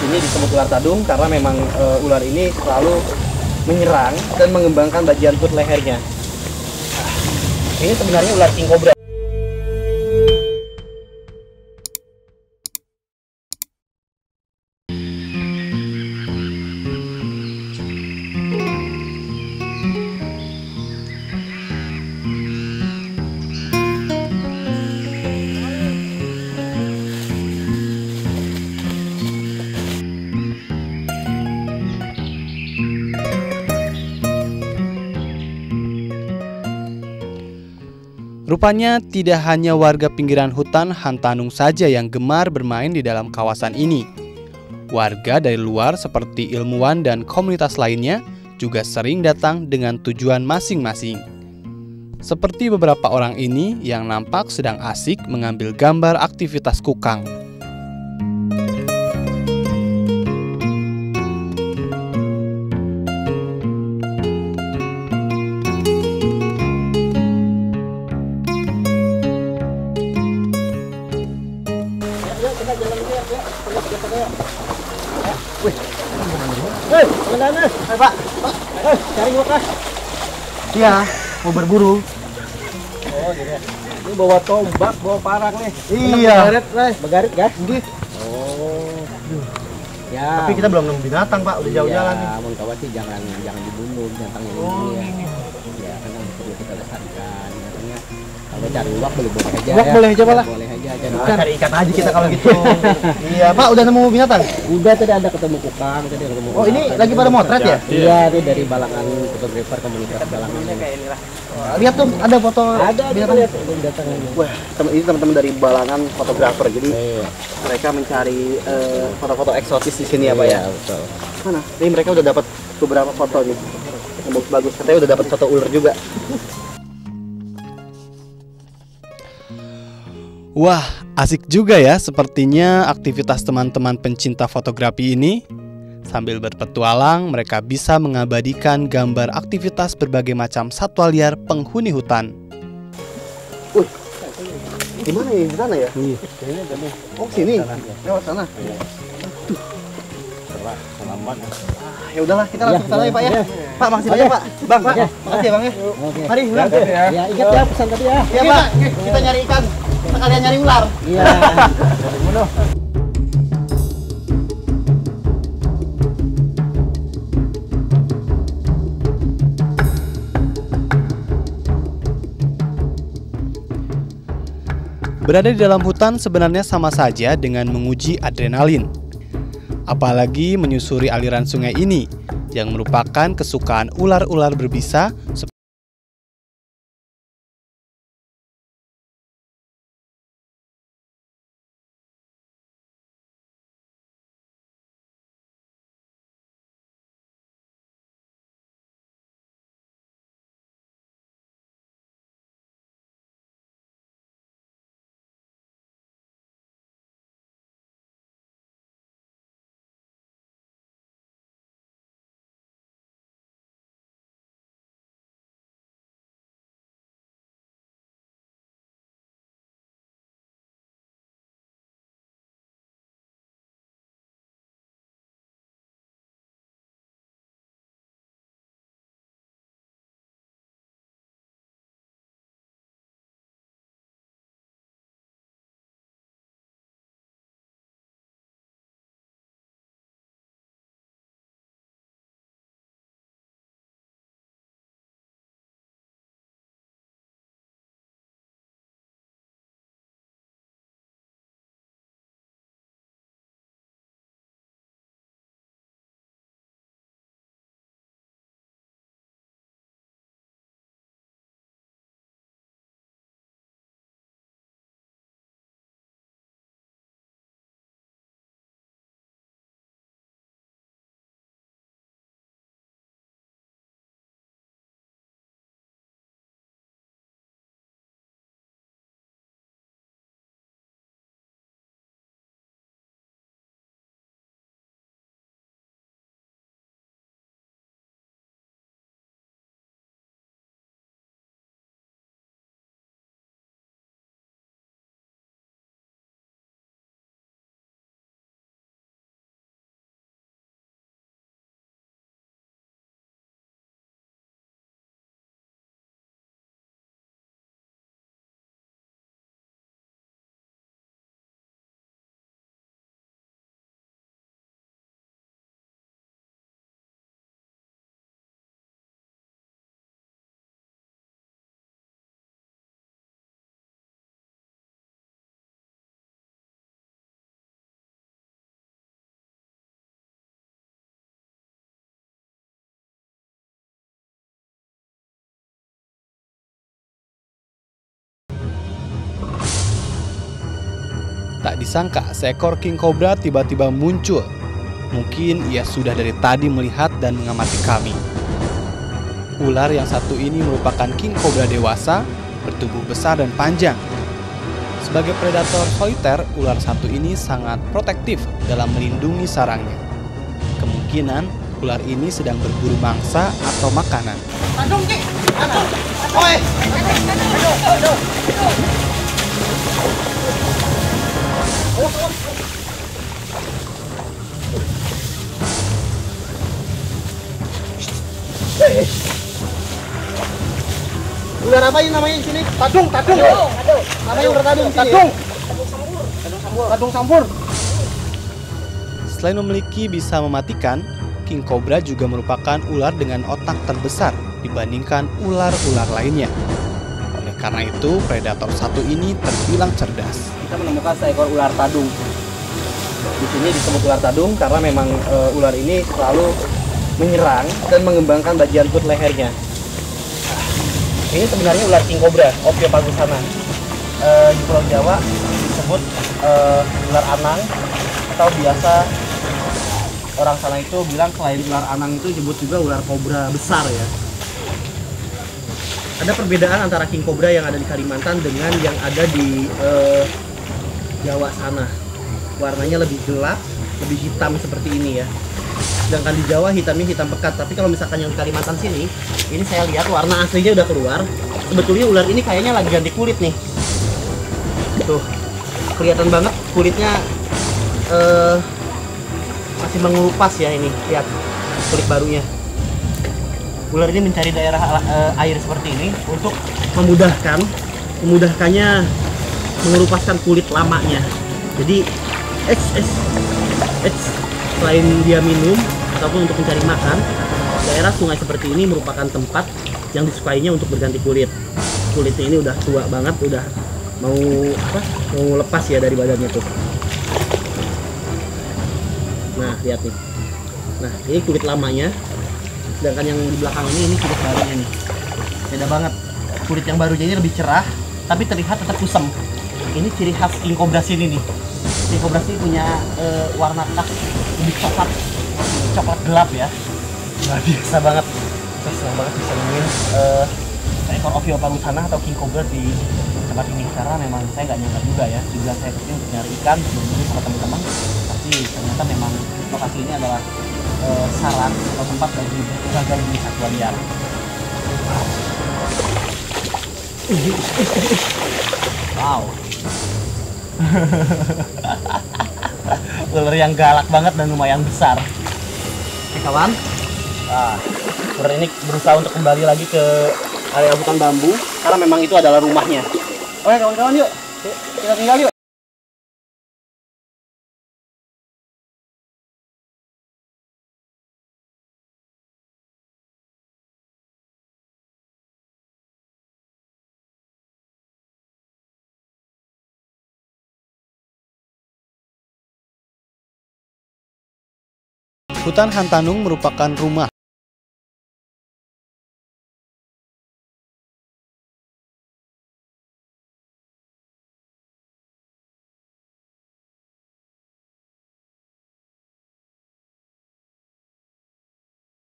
sini disebut ular tadung karena memang ular ini selalu menyerang dan mengembangkan bagian perut lehernya. Ini sebenarnya ular king cobra. Rupanya tidak hanya warga pinggiran hutan Hantanung saja yang gemar bermain di dalam kawasan ini. Warga dari luar seperti ilmuwan dan komunitas lainnya juga sering datang dengan tujuan masing-masing. Seperti beberapa orang ini yang nampak sedang asik mengambil gambar aktivitas kukang. Pak, cari lokasi. Iya, mau berburu. Oh, gitu. Ini bawa tombak, bawa parang nih. Iya. Begarit kan? Nggih. Oh. Ya. Tapi kita belum nemu binatang, Pak. Udah jauh jalan nih. Mun kawan sih jangan dibunuh binatangnya ini. Ya, karena perlu kita lestarikan. Katanya kalau cari uak boleh aja. Uak boleh aja, Pak. Boleh aja. Cari ikan aja kita kalau gitu. Iya, Pak, udah nemu binatang? Udah, tadi ada ketemu kukang, tadi ketemu. Oh, ini lagi pada motret ya? Iya, ini dari Balangan fotografer komunitas Balangan. Kayak inilah. Lihat tuh, ada foto. Ada binatang. Wah, ini teman-teman dari Balangan fotografer. Jadi mereka mencari foto-foto eksotis di sini ya, Pak ya. Betul. Mana? Ini mereka udah dapat beberapa foto nih. Yang bagus-bagus. Katanya udah dapat foto ular juga. Wah, asik juga ya sepertinya aktivitas teman-teman pencinta fotografi ini. Sambil berpetualang, mereka bisa mengabadikan gambar aktivitas berbagai macam satwa liar penghuni hutan. Wih, di mana ya? Di sana ya? Oh, sini. Lewat sana. Tuh. Selamat. Ya udahlah, kita langsung ke sana ya, Pak ya. Pak, makasih banyak, Pak. Bang, Pak. Makasih ya, Bang ya. Mari, Bang. Ya, ingat ya pesan tadi ya. Iya, Pak. Kita nyari ikan. Sekalian nyari ular. Iya. Berada di dalam hutan sebenarnya sama saja dengan menguji adrenalin. Apalagi menyusuri aliran sungai ini yang merupakan kesukaan ular-ular berbisa Tak disangka seekor king cobra tiba-tiba muncul. Mungkin ia sudah dari tadi melihat dan mengamati kami. Ular yang satu ini merupakan king cobra dewasa, bertubuh besar dan panjang. Sebagai predator soliter, ular satu ini sangat protektif dalam melindungi sarangnya. Kemungkinan ular ini sedang berburu mangsa atau makanan. Ular apa ini namanya di sini? Tadung. Namanya ular tadung. Tadung sampur. Selain memiliki bisa mematikan, king cobra juga merupakan ular dengan otak terbesar dibandingkan ular-ular lainnya. Oleh karena itu, predator satu ini terbilang cerdas. Kita menemukan seekor ular tadung. Di sini disebut ular tadung karena memang ular ini selalu menyerang dan mengembangkan bagian perut lehernya. Ini sebenarnya ular king cobra, Ophiopagosana. Di Pulau Jawa disebut ular anang, atau biasa orang sana itu bilang selain ular anang itu disebut juga ular kobra besar ya. Ada perbedaan antara king cobra yang ada di Kalimantan dengan yang ada di Jawa sana. Warnanya lebih gelap, lebih hitam seperti ini ya. Sedangkan di Jawa hitamnya hitam pekat. Tapi kalau misalkan yang di Kalimantan sini, ini saya lihat warna aslinya udah keluar. Sebetulnya ular ini kayaknya lagi ganti kulit nih. Tuh, kelihatan banget kulitnya masih mengelupas ya ini. Lihat kulit barunya. Ular ini mencari daerah air seperti ini untuk memudahkannya mengelupaskan kulit lamanya. Jadi selain dia minum ataupun untuk mencari makan, daerah sungai seperti ini merupakan tempat yang disukainya untuk berganti kulit. Kulitnya ini udah tua banget, udah mau lepas ya dari badannya tuh. Nah, lihat nih. Nah, ini kulit lamanya. Sedangkan yang di belakang ini kulit barunya nih. Beda banget. Kulit yang barunya ini lebih cerah, tapi terlihat tetap kusam. Ini ciri khas king cobra sini nih. King cobra sini punya warna khas lebih coklat gelap ya. Nggak biasa banget. Senang banget bisa nemuin seekor Ophiopagosana atau king cobra di tempat ini, karena memang saya nggak nyangka juga ya. Tujuan saya kesini untuk nyari ikan berburu sama teman-teman, tapi ternyata memang lokasi ini adalah sarang atau tempat bagi berbagai jenis satwa liar. Wow. Ular yang galak banget dan lumayan besar. Oke kawan, ular ini berusaha untuk kembali lagi ke area hutan bambu karena memang itu adalah rumahnya. Oke kawan-kawan, yuk kita tinggal yuk. Hutan Hantanung merupakan rumah